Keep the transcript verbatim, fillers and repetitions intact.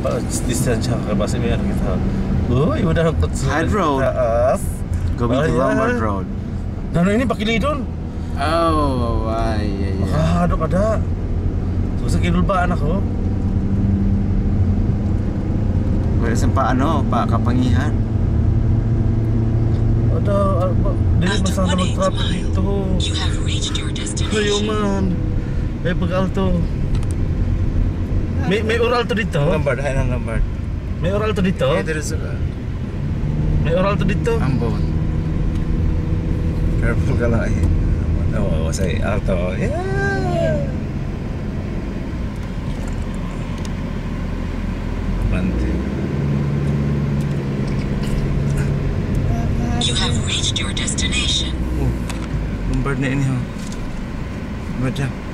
distance ke bahasa Melayu kita. Oh, udah angkut Hyde Road. Going to Lombard Road. Dan ini pakai lidon. Oh, wah, iya iya. Ah, aduh ada. Susah kidul ba anak ko. Wala sempat ano, Pak Kapangihan. Ada, dili masalah mag-traffic dito. Ayo man. May pag-al to. May, may oral to dito? Lombard, hay ng Lombard. May oral to dito? May dito sa May oral to dito? Ambon. Careful ka lang eh. Oo, say alto. Yeah. Mante. You have reached your destination. Oh, Lombard na ini ho. Lombard na.